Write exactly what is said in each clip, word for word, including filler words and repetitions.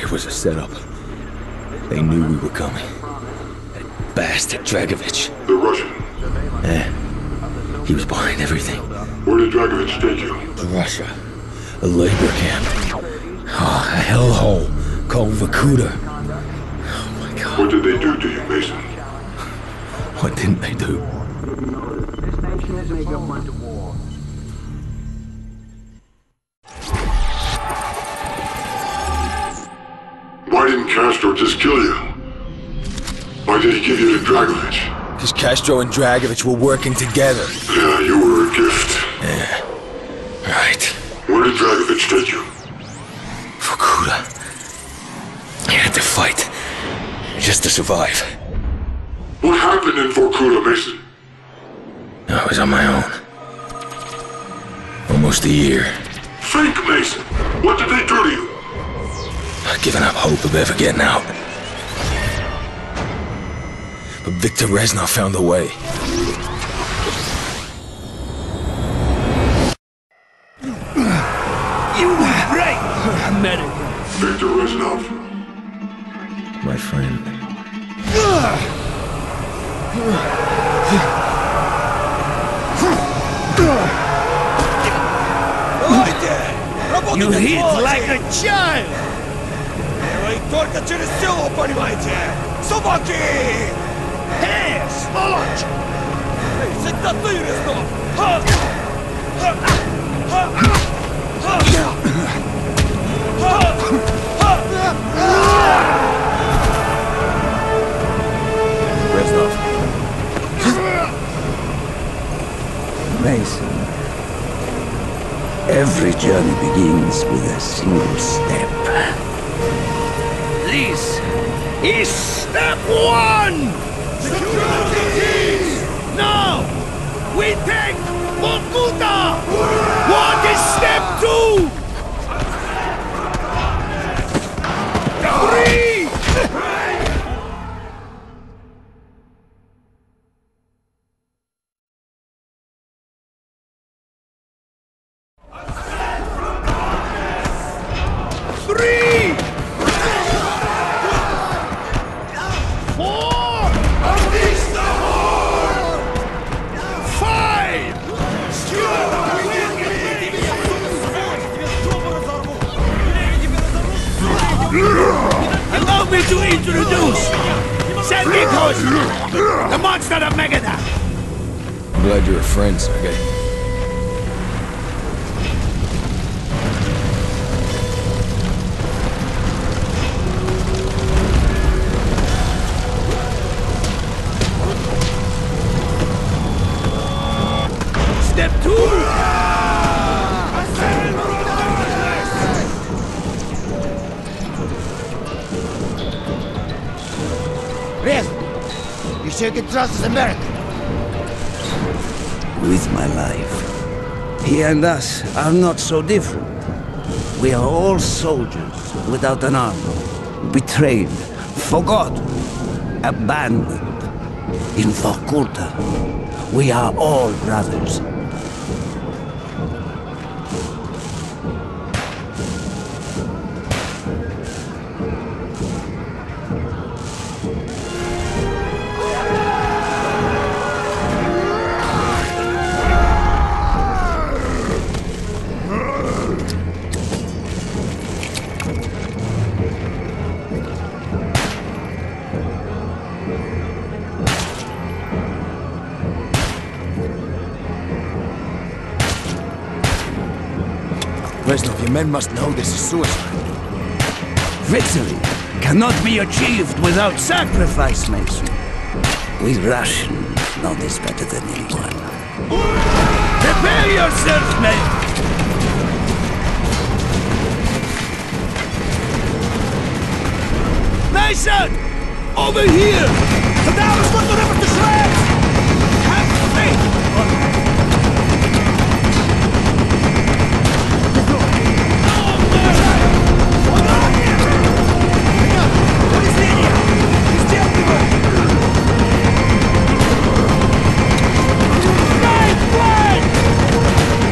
It was a setup. They knew we were coming. That bastard Dragovich. The Russian? Yeah. He was behind everything. Where did Dragovich take you? Russia. A labor camp. Oh, a hellhole called Vorkuta. Oh my God. What did they do to you, Mason? What didn't they do? This nation has made your mind to war. Why didn't Castro just kill you? Why did he give you to Dragovich? Because Castro and Dragovich were working together. Yeah, you were a gift. Yeah. Right. Where did Dragovich take you? Vorkuta. I had to fight. Just to survive. What happened in Vorkuta, Mason? I was on my own. Almost a year. Think, Mason. What did they do to you? I'd given up hope of ever getting out. But Victor Reznov found a way. You were right! I met him. Victor Reznov? My friend. You hit like a child! Только через село, понимаете? Собаки! Эй, сволочь! Эй, всегда ты, Резнов! Ха! Ха! Ха! Ха! Ха! Reznov. Mason. Every journey begins with a single step. This is step one! Security! Now, we take Vorkuta! What is step two? Three! Three! Allow me to introduce Sandikos, the monster of Megadon. I'm glad you're a friend, Sergei. Step two. You sure can trust this American? With my life. He and us are not so different. We are all soldiers without an army. Betrayed, forgotten, abandoned. In Vorkuta, we are all brothers. Reznov, your men must know this is suicide. Victory cannot be achieved without sacrifice, Mason. We Russians know this better than anyone. Prepare yourselves, men! Mason! Over here! The down is what the river to shreds! Have faith!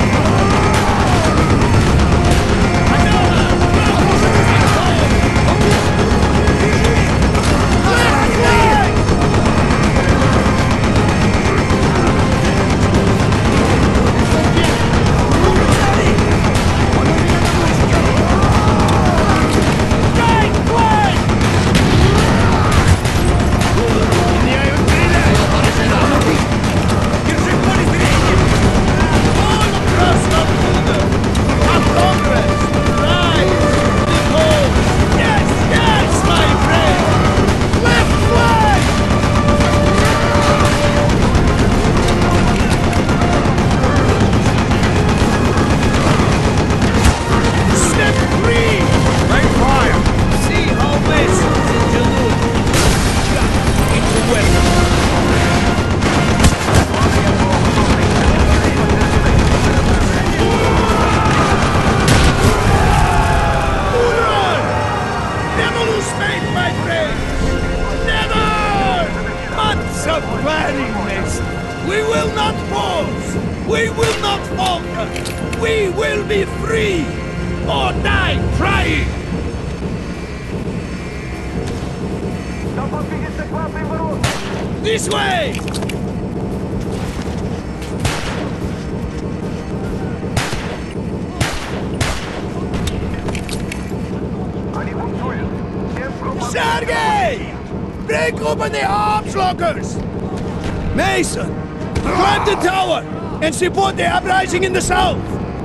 Got standing, Mason. We will not pause. We will not falter. We will be free or die trying. This way! Sergei! Break open the arms lockers! Mason! Climb the tower and support the uprising in the south!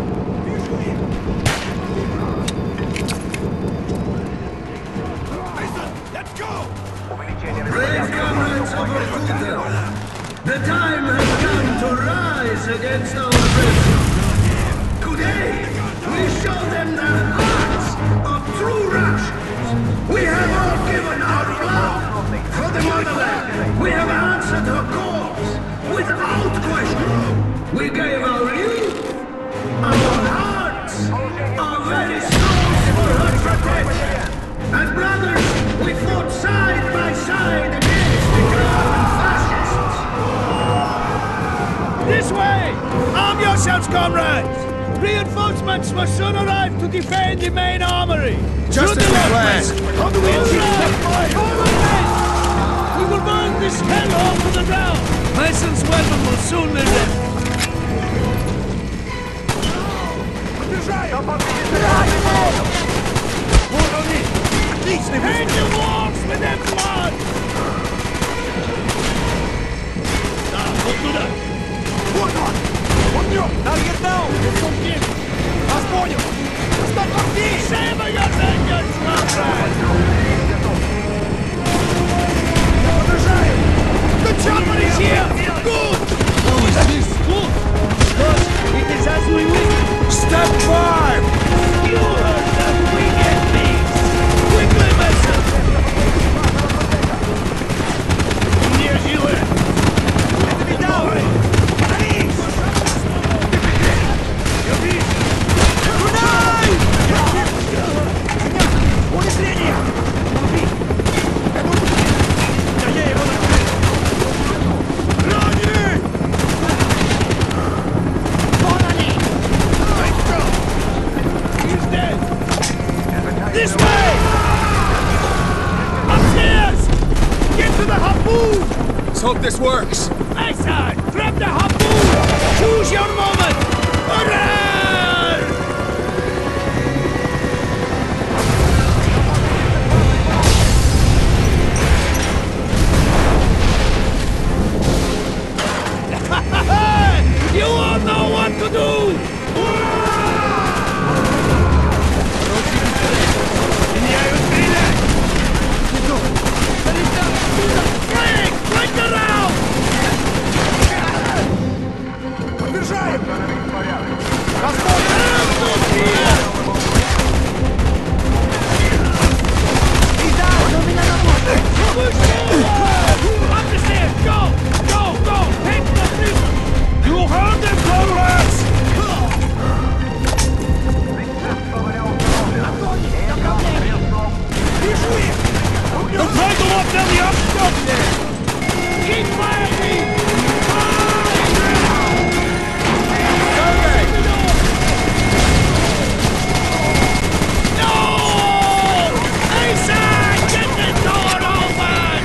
Mason, let's go! Brave comrades of Vorkuta, the time has come to rise against our oppressors. Today, we show them the hearts of true Russians. We have all given our blood for the motherland. We have answered her calls without question. We gave our youth, our hearts, our very souls for her protection. And brothers, we fought side by side against the German fascists. This way! Arm yourselves, comrades! Reinforcements must soon arrive to defend the main armory! Just as we planned. How do we achieve Forward, men! We will burn this hellhole to the ground! Mason's weapon will soon be ready. Paint the walls with their blood! Now, Vorkuta! Вот он! Он мертв! Надо get down! Нас понял! Оставь магазин! Save your vengeance, comrades! Подражаем! The chopper is here! Good! How is this good? Because it is as we wish. Step five! You heard that we get these! Quickly, Mason! Near you! Это видал! Борис! Кунай! Унесление! Да я его накрыл! Раненый! Вон они! He's dead! This way! Upstairs! Get to the harpoon! Let's hope this works! Mason! Grab the harpoon! Choose your moment! Hurrah! You all know what to do! Break! Break around! Подбежаем! Push forward! Up the stairs! Go! Go! Go! Take the prisoner! You heard them, comrades! Вижу их! Don't try to walk down the upstairs there! Keep firing! No! Asa! Get the door open!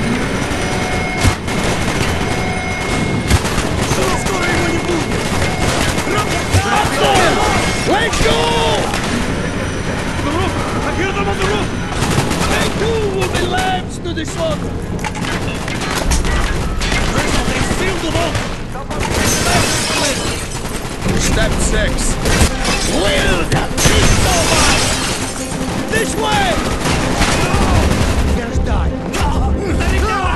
Скоро его не будет! Up there! Let's go! The roof! I hear them on the roof! They too will be lambs to the slaughter! They sealed the vault! Step six! Wield! Beast over! This way! Я ждать! Let it go!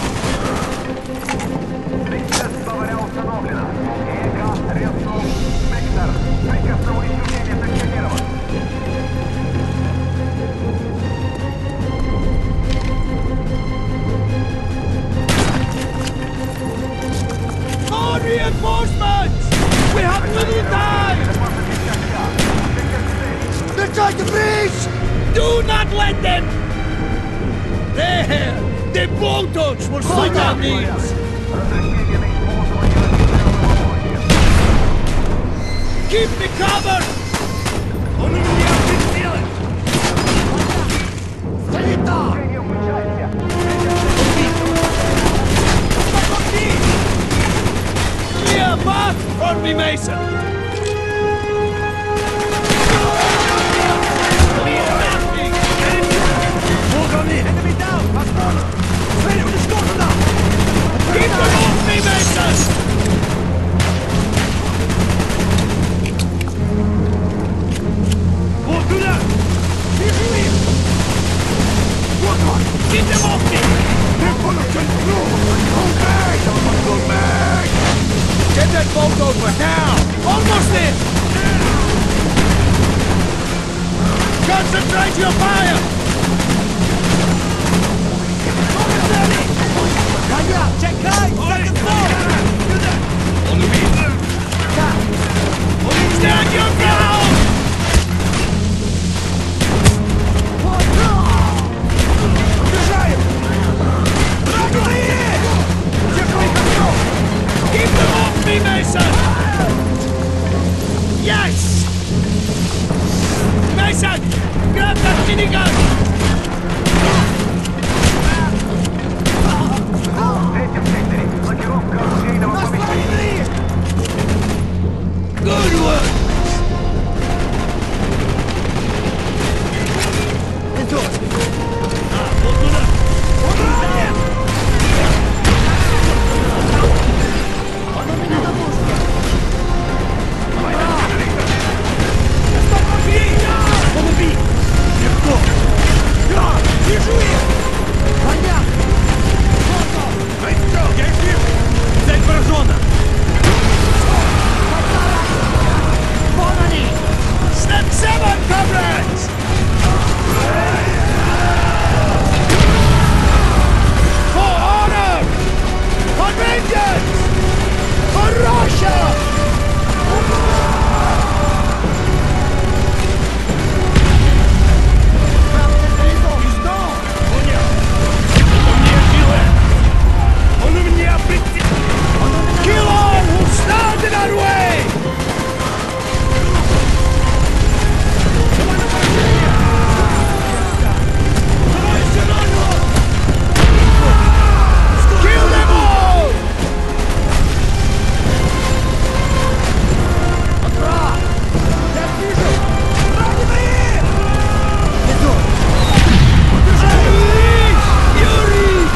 More reinforcements! We have little time! They're trying to breach! Do not let them! There! The blowtorch will suit our needs! Keep me covered! Он у меня прицелен! Стоит там! Clear path for me, Mason! Enemy down! Посмотрим! Цель уничтожена! Keep them off me, Mason! Вот туда! Вижу их! Вот он! Keep them off me! They're gonna control! Go back! Go back! Get that boat over now! Almost in! Concentrate your fire! Коня! Чекай! On the beat! Stand your ground! Убежаем! Враги! Держи контроль! Keep them off me, Mason! Yes! Mason! Grab that minigun! Good work! Вот туда! Ударим! Он у меня на пушке! Останови! Он убит! Легко! Да! Вижу их! Коня! Вот он! Я жив! Цель поражена! Вон они! Step seven, comrades! For honor! For vengeance! For Russia! Он у меня прицел! Kill all who stand in our way! Kill them all! Отра! Я вижу! Раненые! Идут! Yuri! Yuri!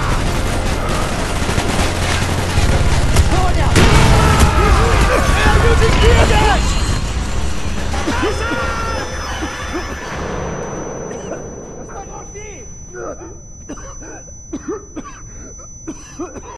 Понял! They're using tear gas! Останови!